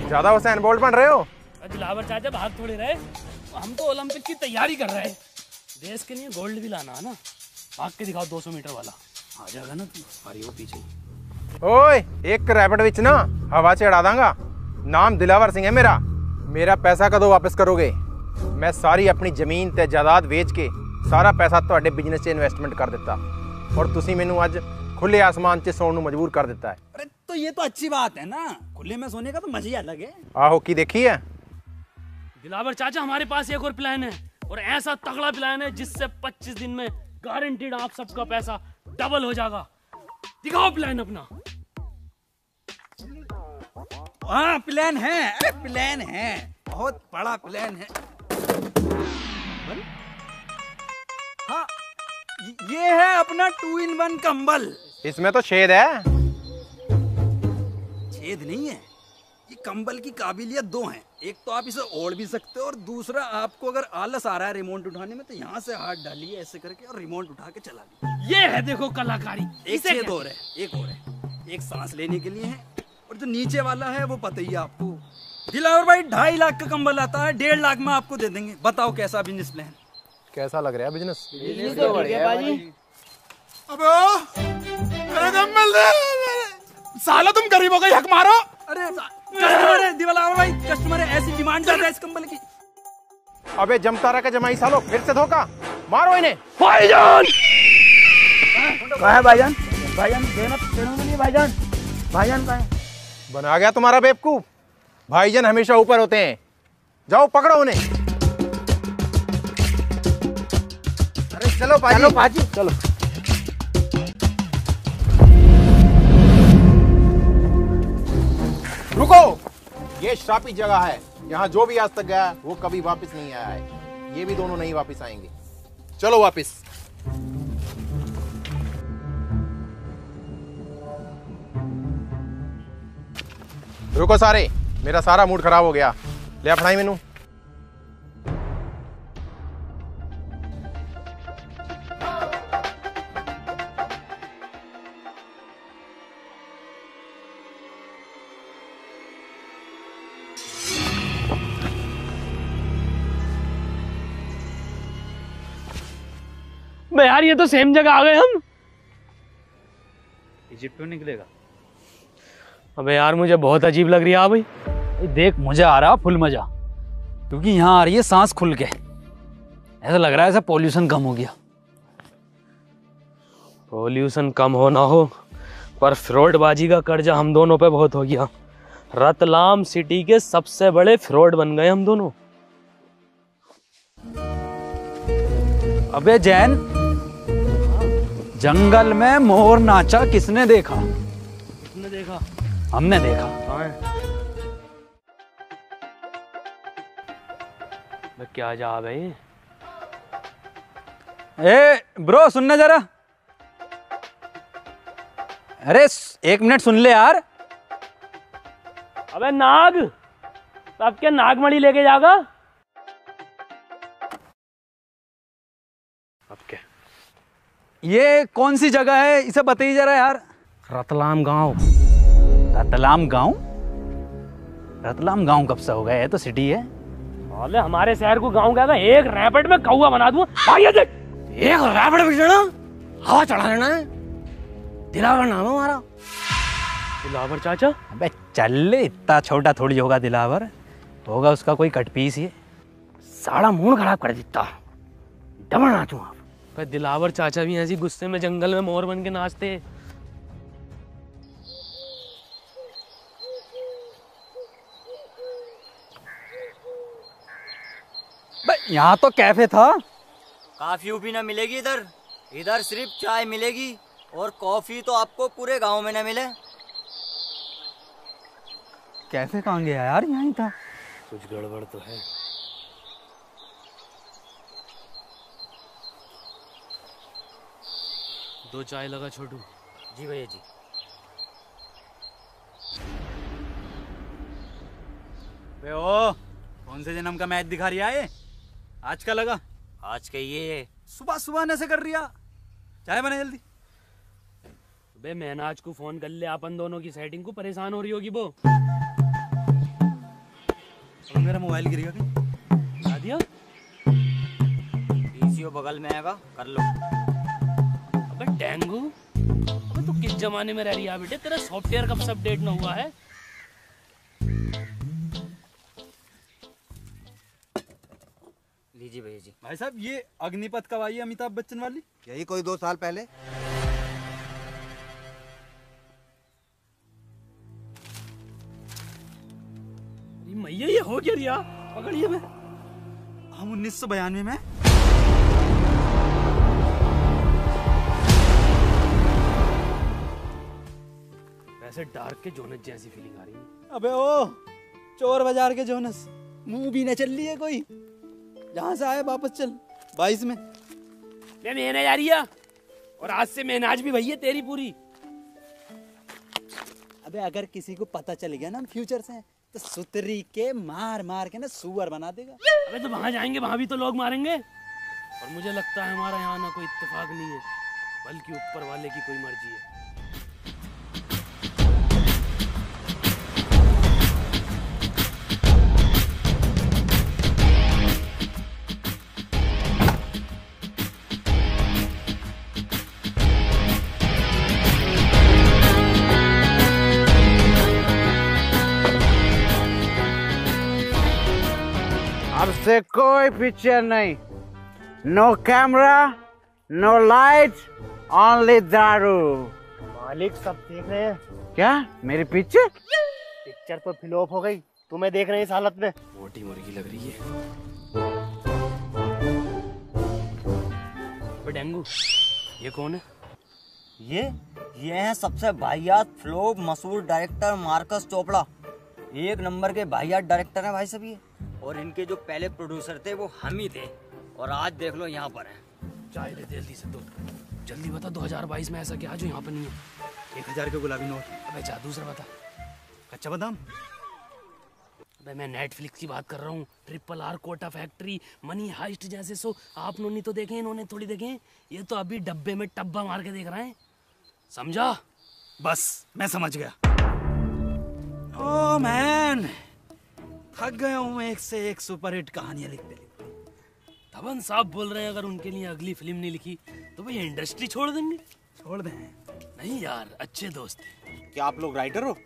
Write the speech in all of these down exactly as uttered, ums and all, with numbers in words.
ज्यादा Usain Bolt बन रहे हो। दिलावर चाचा भाग थोड़े रहे, हम तो ओलंपिक की तैयारी कर रहे हैं। देश के लिए गोल्ड भी लाना है ना। भाग के दिखाओ दो सौ मीटर वाला, आ जाएगा ना तुम। अरे वो पीछे ओए एक रैपिड विच ना हवा चढ़ा दांगा। नाम दिलावर सिंह है मेरा। मेरा पैसा कदों वापस करोगे? मैं सारी अपनी जमीन ते जायदाद बेच के सारा पैसा ਤੁਹਾਡੇ बिजनेस च इन्वेस्टमेंट कर दिता और तुसी मैनू अज खुले आसमान च सोने मजबूर कर दिता है। अरे तो ये तो अच्छी बात है ना, खुले में सोने का तो मजा ही अलग है। आहो की देखी है दिलावर चाचा, हमारे पास एक और प्लान है, और ऐसा तगड़ा प्लान है जिससे पच्चीस दिन में गारंटीड आप सबका पैसा डबल हो जाएगा। दिखाओ प्लान अपना। हाँ प्लान है, अरे प्लान है, बहुत बड़ा प्लान है। हाँ ये है अपना टू इन वन कंबल। इसमें तो छेद है। छेद नहीं है, ये कंबल की काबिलियत दो हैं। एक तो आप इसे ओढ़ भी सकते हो, और दूसरा आपको अगर आलस आ रहा है रिमोट उठाने में तो यहाँ से हाथ डालिए ऐसे करके और रिमोट उठा के चला लीजिए। ये है देखो कलाकारी। एक छेद और है, एक और है, एक सांस लेने के लिए है, और जो नीचे वाला है वो पता ही है आपको। दिलावर भाई ढाई लाख का कंबल आता है, डेढ़ लाख में आपको दे देंगे। बताओ कैसा बिजनेस प्लान? कैसा लग रहा है बिजनेस? तो बढ़िया बाजी। अबे मेरा कंबल दे। साला तुम गरीबों का हक मारो। अरे कस्टमर है दिलावर भाई, कस्टमर है, ऐसी डिमांड ज्यादा है इस कंबल की। अबे जमतारा का जमाई सालो, फिर से धोखा। मारो इन्हें। भाईजान कहाँ है भाईजान? भाईजान देना देना नहीं भाईजान। भाईजान कहाँ है? बना गया तुम्हारा बेवकूफ। भाईजान हमेशा ऊपर होते हैं। जाओ पकड़ो उन्हें। अरे चलो पाजी, चलो पाजी चलो। रुको, ये श्रापित जगह है। यहाँ जो भी आज तक गया वो कभी वापस नहीं आया है। ये भी दोनों नहीं वापस आएंगे। चलो वापस। रुको सारे, मेरा सारा मूड खराब हो गया। ले अपनाई मैनू। बे यार, ये तो सेम जगह आ गए हम। इजिप्ट में निकलेगा। अबे यार मुझे बहुत अजीब लग रही है भाई। देख मुझे आ रहा फुल मजा, क्योंकि यहाँ आ रही है सांस खुल के। ऐसा लग रहा है ऐसा पॉल्यूशन कम हो गया। पॉल्यूशन कम हो ना हो, पर फ्रॉडबाजी का कर्जा हम दोनों पे बहुत हो गया। रतलाम सिटी के सबसे बड़े फ्रॉड बन गए हम दोनों। अबे जैन, जंगल में मोर नाचा किसने देखा? किसने देखा? हमने देखा। हाँ। क्या जा भाई? ए ब्रो सुनना जरा। अरे एक मिनट सुन ले यार। अबे नाग, अब क्या नागमणि लेके जागा? अब क्या? ये कौन सी जगह है इसे बताइए जरा यार। रतलाम गांव। रतलाम गांव? रतलाम गांव कब से हो गया? ये तो सिटी है। अरे हमारे शहर को गांव कहता, एक रैपिड में कौवा बना दूं। भाई देख, एक रैपिड में चढ़ना, हवा चढ़ा लेना है। दिलावर नाम है हमारा। दिलावर चाचा? अबे चल ले, इतना छोटा थोड़ी होगा दिलावर। होगा उसका कोई कट पीस। ये साड़ा मूड खराब कर देता। डबल नाचूं आप। पर दिलावर चाचा भी ऐसी गुस्से में जंगल में मोर बन के नाचते। यहाँ तो कैफे था। काफी भी ना मिलेगी इधर। इधर सिर्फ चाय मिलेगी, और कॉफी तो आपको पूरे गांव में ना मिले। कैफे कहाँ गया यार? यहीं था। कुछ गड़बड़ तो है। दो चाय लगा छोटू। जी भैया जी। बे ओ, कौन से जन्म का मैच दिखा रही है? आज का लगा? आज का ये सुबह सुबह नशे कर रिया। चाय बने जल्दी। बे महनाज को फोन कर ले, अपन दोनों की सेटिंग को परेशान हो रही होगी वो। अब मेरा मोबाइल गिरेगा कहीं। बता दिया। पीसीओ बगल में आएगा, कर लो। अबे डेंगू, अबे तू किस जमाने में रह रही है बेटे? तेरा सॉफ्टवेयर कब से अपडेट ना हुआ है? लीजिए भैया जी। भाई साहब ये अग्निपथ कब आई है अमिताभ बच्चन वाली? यही कोई दो साल पहले। अरे मैया ये हो क्या रिया? पकड़िए मैं। हम उन्नीस सौ बयानवे में। वैसे डार्क के जोनस जैसी फीलिंग आ रही है। अबे ओ चोर बाजार के जोनस, मुंह भी न चल रही है कोई। जहाँ से आए वापस चल। बाईस में मैं मैंने जा रही है और आज से मैं आज भी भैया तेरी पूरी। अबे अगर किसी को पता चल गया ना हम फ्यूचर से तो सुतरी के मार मार के ना सुअर बना देगा। अबे तो वहां जाएंगे, वहां भी तो लोग मारेंगे। और मुझे लगता है हमारा यहाँ ना कोई इत्तेफाक नहीं है, बल्कि ऊपर वाले की कोई मर्जी है। अब से कोई पिक्चर नहीं, no camera, no light, only दारू। मालिक सब देख रहे हैं। क्या मेरी पिक्चर? पिक्चर तो फ्लॉप हो गई, तुम्हें देख रहे हैं इस हालत में। मोटी मुर्गी लग रही है। अबे डेंगू, ये कौन है? ये ये हैं सबसे वाहियात फ्लॉप मशहूर डायरेक्टर मार्कस चोपड़ा। एक नंबर के वाहियात डायरेक्टर हैं भाई साहब ये। और इनके जो पहले प्रोड्यूसर थे वो हम ही थे, और आज देख लो यहाँ पर हैं। चाय दे जल्दी से दो। जल्दी बता, दो हज़ार बाईस में ऐसा क्या जो यहाँ पर नहीं है? एक हजार के गुलाबी नोट। अबे जा दूसरा बता। कच्चा बादाम। अबे मैं नेटफ्लिक्स की बात कर रहा हूँ। Triple R, Kota factory, money heist जैसे सो आप लोगों ने तो देखे, इन्होंने थोड़ी देखे। ये तो अभी डब्बे में टब्बा मार के देख रहे हैं, समझा? बस मैं समझ गया। ओ मैन, थक गया हूँ एक से एक सुपरहिट कहानियां लिखते लिखते। धवन साहब बोल रहे हैं अगर उनके लिए अगली फिल्म नहीं लिखी तो भाई इंडस्ट्री छोड़ देंगे। छोड़ दें? नहीं यार, अच्छे दोस्त हैं। क्या आप लोग राइटर हो?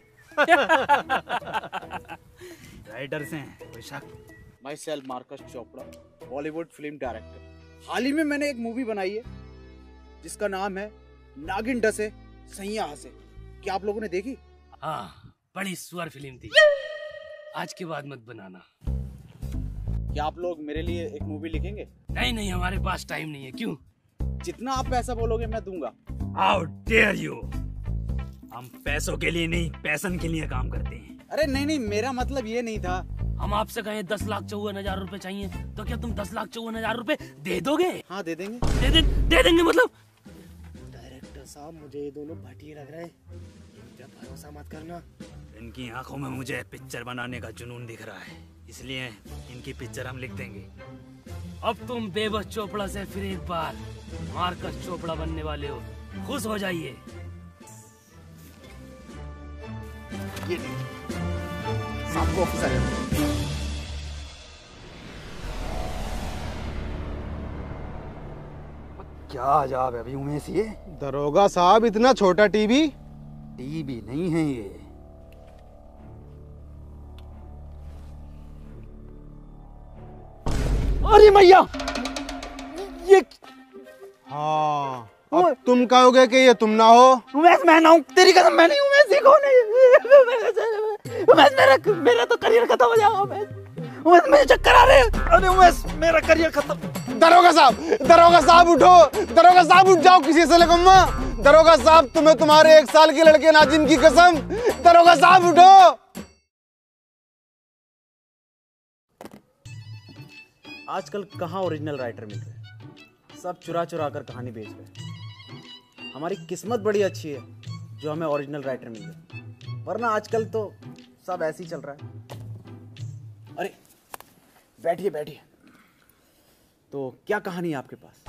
राइटर से हैं, कोई शक? Myself Marcus Chopra, Bollywood film director. हाल ही में मैंने एक मूवी बनाई है जिसका नाम है नागिन डसे सैया हंसे। क्या आप लोगों ने देखी? हाँ, बड़ी सुअर फिल्म थी। आज के बाद मत बनाना। क्या आप लोग मेरे लिए एक मूवी लिखेंगे? नहीं नहीं, हमारे पास टाइम नहीं है। क्यों? जितना आप पैसा बोलोगे मैं दूंगा। How dare you? हम पैसों के लिए नहीं, पैसन के लिए काम करते हैं। अरे नहीं नहीं, मेरा मतलब ये नहीं था। हम आपसे कहें दस लाख चौवन हजार रुपए चाहिए तो क्या तुम दस लाख चौवन हजार रुपए दे दोगे? हाँ दे देंगे। दे, दे, दे देंगे मतलब? डायरेक्टर साहब, मुझे ये दोनों भटिए लग रहे हैं, इन पे भरोसा मत करना। इनकी आंखों में मुझे पिक्चर बनाने का जुनून दिख रहा है, इसलिए इनकी पिक्चर हम लिख देंगे। अब तुम बेबस चोपड़ा से फिर एक बार मार्कस चोपड़ा बनने वाले हो, खुश हो जाइए। ये सबको ऑफिसर है। क्या अजाब है अभी उमेश ये। दरोगा साहब, इतना छोटा टीवी? टीवी नहीं है ये। अरे मैया, ये हाँ, अब तुम कहोगे कि ये तुम ना हो? उमेश मैं ना हूँ, तेरी कसम मैं नहीं। उमेश ये कौन है? उमेश मेरा मेरा तो करियर खत्म हो जाएगा। उमेश उमेश मुझे चक्कर आ रहे हैं। अरे उमेश मेरा करियर खत्म। दरोगा साहब, दरोगा साहब उठो, दरोगा साहब उठ जाओ, किसी से लगम्मा। दरोगा साहब, तुम्हें तुम्हारे एक साल के लड़के नाजिम की कसम। दरोगा साहब उठो। आजकल कहाँ ओरिजिनल राइटर मिल रहे, सब चुरा चुरा कर कहानी बेच रहे। हमारी किस्मत बड़ी अच्छी है जो हमें ओरिजिनल राइटर मिल गए, वरना आजकल तो सब ऐसे ही चल रहा है। अरे बैठिए बैठिए। तो क्या कहानी है आपके पास?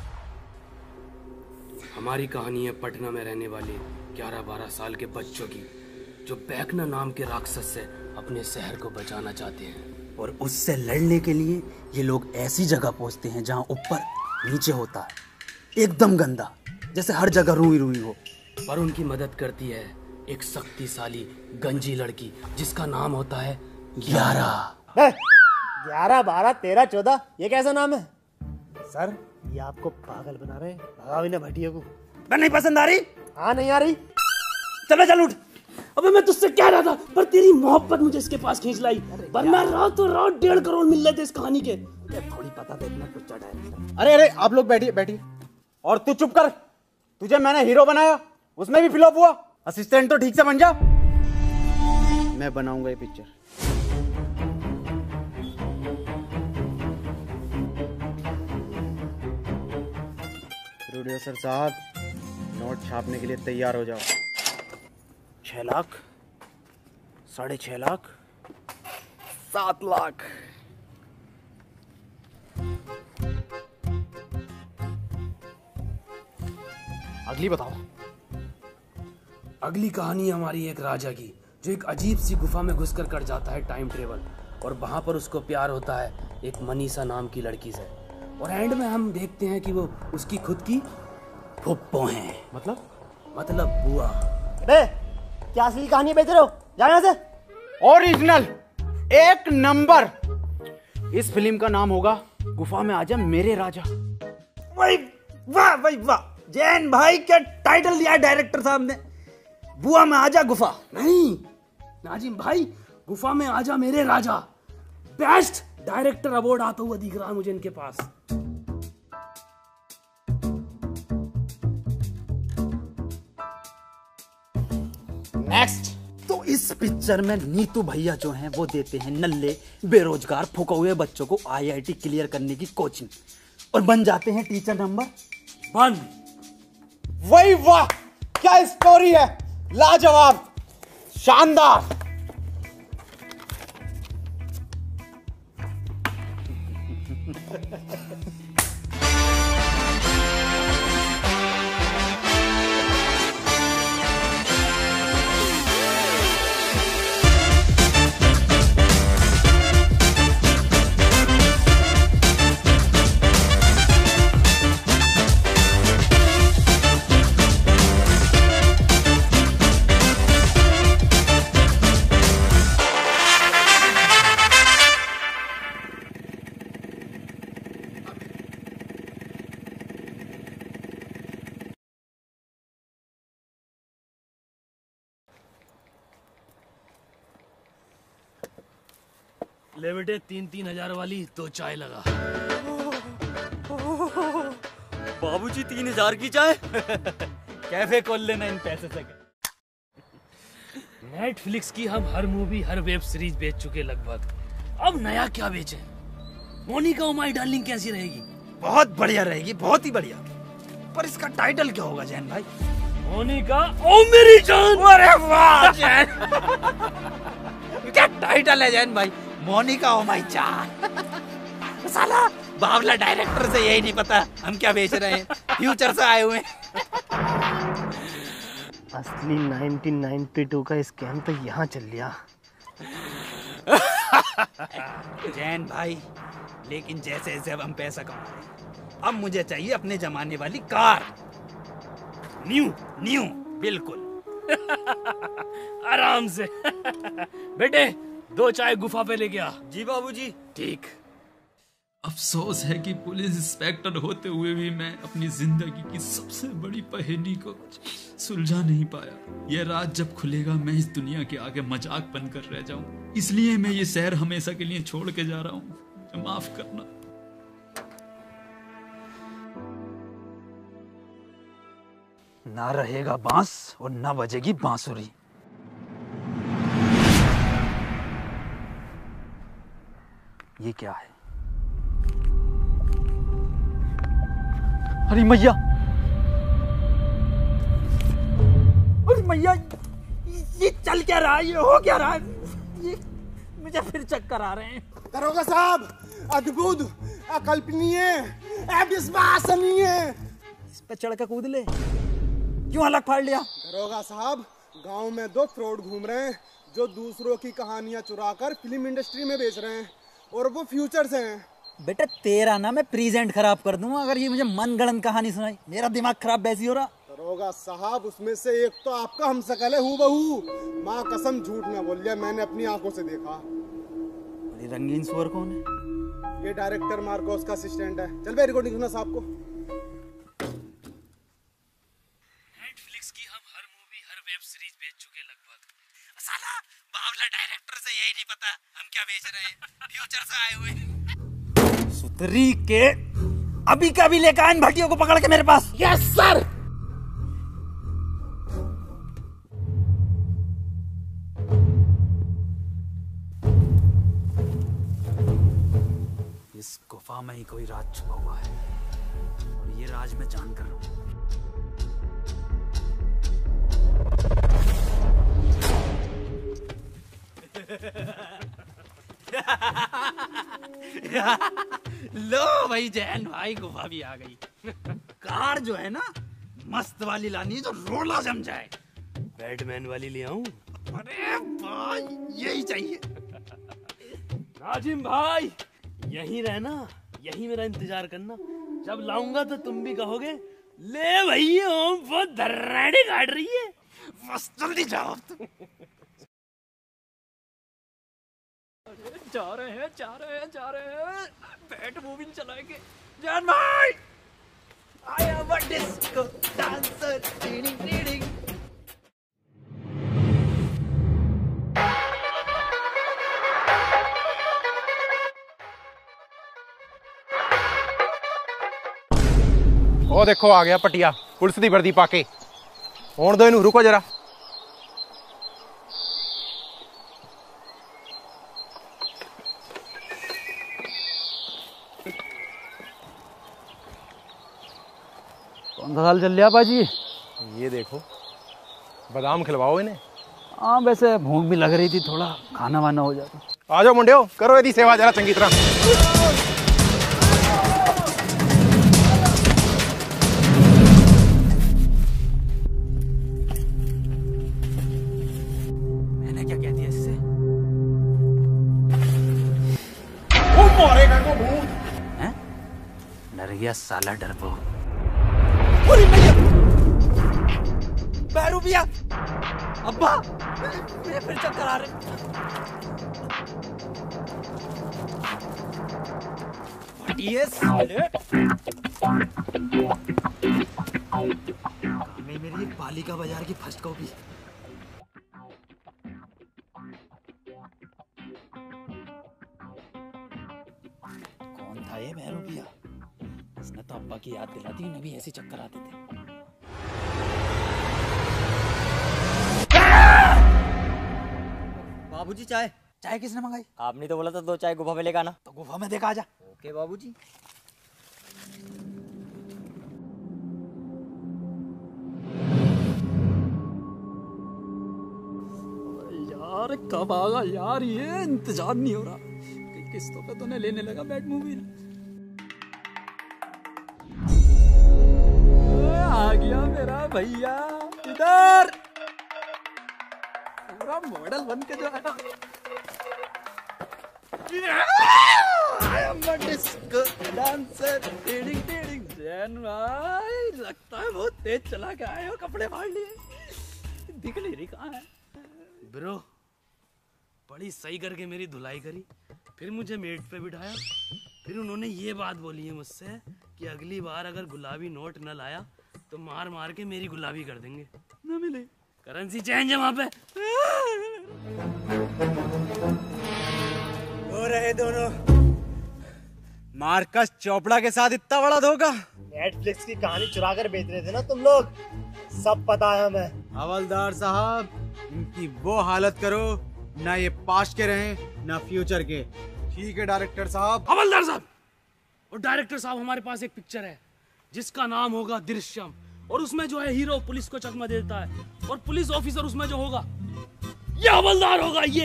हमारी कहानी है पटना में रहने वाले ग्यारह बारह साल के बच्चों की, जो बैकना नाम के राक्षस से अपने शहर को बचाना चाहते हैं। और उससे लड़ने के लिए ये लोग ऐसी जगह पहुंचते हैं जहां ऊपर नीचे होता है, एकदम गंदा, जैसे हर जगह रुई रुई हो। पर उनकी मदद करती है एक शक्तिशाली गंजी लड़की जिसका नाम होता है ग्यारह। ग्यारह बारह तेरह चौदह, ये कैसा नाम है सर? ये आपको पागल बना रहे हैं। भगाओ इन्हें भटिया को। मैं नहीं पसंद आ रही। हाँ नहीं आ रही। चलो चल उठ। अबे मैं तुझसे कह रहा था, पर तेरी मोहब्बत मुझे इसके पास खींच लाई, वरना रातों रात डेढ़ करोड़ मिल रहे थे इस कहानी के। थोड़ी पता था इतना कुछ डायरेक्टर। अरे अरे आप लोग बैठिए बैठिए। और तू चुप कर, तुझे मैंने हीरो बनाया, उसमें भी फ्लॉप हुआ। असिस्टेंट तो ठीक से बन जा। मैं बनाऊंगा ये पिक्चर। प्रोड्यूसर साहब, नोट छापने के लिए तैयार हो जाओ। छह लाख, साढ़े छह लाख, सात लाख। अगली बताओ। अगली कहानी हमारी एक राजा की, जो एक अजीब सी गुफा में घुसकर कर जाता है टाइम ट्रेवल, और वहां पर उसको प्यार होता है एक मनीषा नाम की लड़की से, और एंड में हम देखते हैं कि वो उसकी खुद की फुप्पो हैं। मतलब मतलब बुआ। बे, क्या असली कहानी बेच रहे हो? जाओ यहाँ से। ओरिजिनल एक नंबर। इस फिल्म का नाम होगा गुफा में आजा मेरे राजा। भाई वाह भाई वाह, जैन भाई क्या टाइटल दिया डायरेक्टर साहब ने। बुआ में आजा गुफा। नहीं नाजिम भाई, गुफा में आजा मेरे राजा। बेस्ट डायरेक्टर अवार्ड आता हुआ दिख रहा है मुझे इनके पास। नेक्स्ट। तो इस पिक्चर में नीतू भैया जो हैं वो देते हैं नल्ले बेरोजगार फुके हुए बच्चों को आईआईटी क्लियर करने की कोचिंग, और बन जाते हैं टीचर नंबर वन। वही वाह, क्या स्टोरी है, लाजवाब, शानदार। ले बेटे, तीन तीन हजार वाली दो चाय लगा। बाबूजी तीन हजार की चाय। कैफे खोल लेना इन पैसे से। नेटफ्लिक्स की हम हर मूवी हर वेब सीरीज बेच चुके लगभग, अब नया क्या बेचें? मोनिका ओ माय डार्लिंग कैसी रहेगी? बहुत बढ़िया रहेगी, बहुत ही बढ़िया। पर इसका टाइटल क्या होगा जैन भाई? मोनिका ओ मेरी जान। अरे वाह जैन, क्या टाइटल है जैन भाई, मोनिका ओ माय जान। साला बावला डायरेक्टर से यही नहीं पता हम क्या बेच रहे हैं, फ्यूचर से आए हुए हैं। असली नाइनटीन नाइंटी टू का स्कैम तो यहाँ चल लिया। जैन भाई, लेकिन जैसे जैसे अब हम पैसा कमा रहे हैं, अब मुझे चाहिए अपने जमाने वाली कार, न्यू न्यू बिल्कुल। आराम से। बेटे दो चाय गुफा पे लेके आ। जी बाबूजी। ठीक। अफसोस है कि पुलिस इंस्पेक्टर होते हुए भी मैं अपनी जिंदगी की सबसे बड़ी पहेली को सुलझा नहीं पाया। यह राज जब खुलेगा मैं इस दुनिया के आगे मजाक बनकर रह जाऊं। इसलिए मैं ये शहर हमेशा के लिए छोड़ के जा रहा हूं, मुझे माफ करना। ना रहेगा बांस और ना बजेगी बांसुरी। ये क्या है? अरे मैया, अरे मैया, ये चल क्या रहा है, ये हो क्या रहा है? ये मुझे फिर चक्कर आ रहे हैं। दरोगा साहब, अद्भुत, अकल्पनीय, अविश्वसनीय। इस पे चढ़ के कूद ले, क्यों अलग फाड़ लिया? दरोगा साहब, गांव में दो फ्रॉड घूम रहे हैं जो दूसरों की कहानियां चुराकर फिल्म इंडस्ट्री में बेच रहे हैं। और वो फ्यूचर से हैं। बेटा तेरा ना मैं प्रेजेंट खराब कर दूंगा अगर ये मुझे मनगढ़ंत कहानी सुनाई। मेरा दिमाग खराब वैसी हो रहा। दरोगा साहब उसमें से एक तो आपका हमशक्ल है हूबहू। माँ कसम झूठ ना बोल लिया, मैंने अपनी आंखों से देखा। ये रंगीन सुअर कौन है? ये डायरेक्टर मार्कोस का असिस्टेंट है। चल भाई रिकॉर्डिंग सुना साहब को। नेटफ्लिक्स की हम हर मूवी हर वेब सीरीज बेच चुके लगभग। साला बावला डायरेक्टर से यही नहीं पता हम क्या बेच रहे हैं। फ्यूचर से आए हुए सुतरी के अभी का भी लेकर आए भटियों को पकड़ के मेरे पास। Yes sir. इस गुफा में ही कोई राज छुपा हुआ है और ये राज मैं जान कर रहा हूं। लो भाई जैन भाई गुफा भी आ गई। कार जो है ना मस्त वाली लानी है जो रोला जम जाए। बैटमैन वाली ले आऊं? अरे भाई यही चाहिए। नाजिम भाई यहीं रहना, यहीं मेरा इंतजार करना। जब लाऊंगा तो तुम भी कहोगे ले भैया वो दर्राड़ी काट रही है। बस जल्दी जाओ तुम। जा रहे हैं जा रहे हैं जा रहे हैं बैट मूवी चलाएंगे। जैन भाई I am a disco dancer टीडिंग टीडिंग। ਉਹ ਦੇਖੋ ਆ ਗਿਆ ਪਟਿਆ ਪੁਲਿਸ ਦੀ ਵਰਦੀ ਪਾ ਕੇ। ਆਉਣ ਦੋ ਇਹਨੂੰ, ਰੁਕੋ ਜਰਾ। कौन सा साल चल रहा पाजी? ये देखो बादाम खिलवाओ इन्हें। हाँ वैसे भूख भी लग रही थी, थोड़ा खाना वाना हो जाता। आ जाओ मुंडियो, करो ਇਹਦੀ सेवा जरा चंगी तरह। मैंने क्या कह दिया इससे? वो मारेगा को भूत। हैं? डर गया साला डरपोक। बैरू भैया अब्बा मेरे फिर चक्कर आ रहे। ये साले मैं मेरी पालिका बाजार की फर्स्ट कॉपी। कौन था ये भैरू भैया? इसने तो अब्बा की याद दिला दी, उन्हें भी ऐसे चक्कर आते थे। बाबूजी चाय। चाय किसने मंगाई? आपने तो बोला था दो चाय गुफा में लेकर आना। तो गुफा में देखा आजा। ओके बाबूजी। यार कब आगा यार, ये इंतजार नहीं हो रहा। किस्तों पे तो नहीं लेने लगा बैट मूवी। आ गया मेरा भैया इधर। पूरा मॉडल बन के जो है ना। I am a disco dancer, टीडिंग टीडिंग। Jain भाई लगता है बहुत तेज चला के आए हो, कपड़े फाड़ लिए। दिख नहीं रही कहाँ है। ब्रो बड़ी सही करके मेरी धुलाई करी, फिर मुझे मेट पे बिठाया, फिर उन्होंने ये बात बोली है मुझसे कि अगली बार अगर गुलाबी नोट न लाया तो मार मार के मेरी गुलाबी कर देंगे। न मिले करेंसी चेंज है वहां पे। हो रहे दोनों मार्कस चोपड़ा के साथ इतना बड़ा धोखा। नेटफ्लिक्स की कहानी चुरा कर बेच रहे थे ना तुम लोग, सब पता है हमें। हवलदार साहब इनकी वो हालत करो ना ये पास्ट के रहे ना फ्यूचर के। ठीक है डायरेक्टर साहब। हवलदार साहब और डायरेक्टर साहब, हमारे पास एक पिक्चर है जिसका नाम होगा दृश्यम, और उसमें जो है हीरो पुलिस को चकमा देता है और पुलिस ऑफिसर उसमें जो होगा ये हवलदार होगा। ये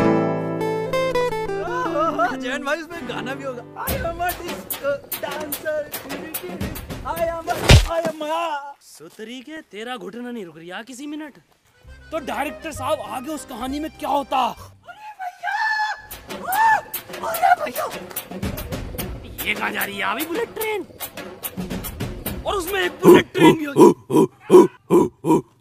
जैन भाई उसमें गाना भी होगा। I am a disco dancer, I am a, I am a। सुतरी के तेरा घुटना नहीं रुक रहा किसी मिनट। तो डायरेक्टर साहब आगे उस कहानी में क्या होता? अरे भैया, अरे ये कहाँ जा रही है? अभी बुलेट ट्रेन, और उसमें एक बुलेट ट्रेन भी होगी।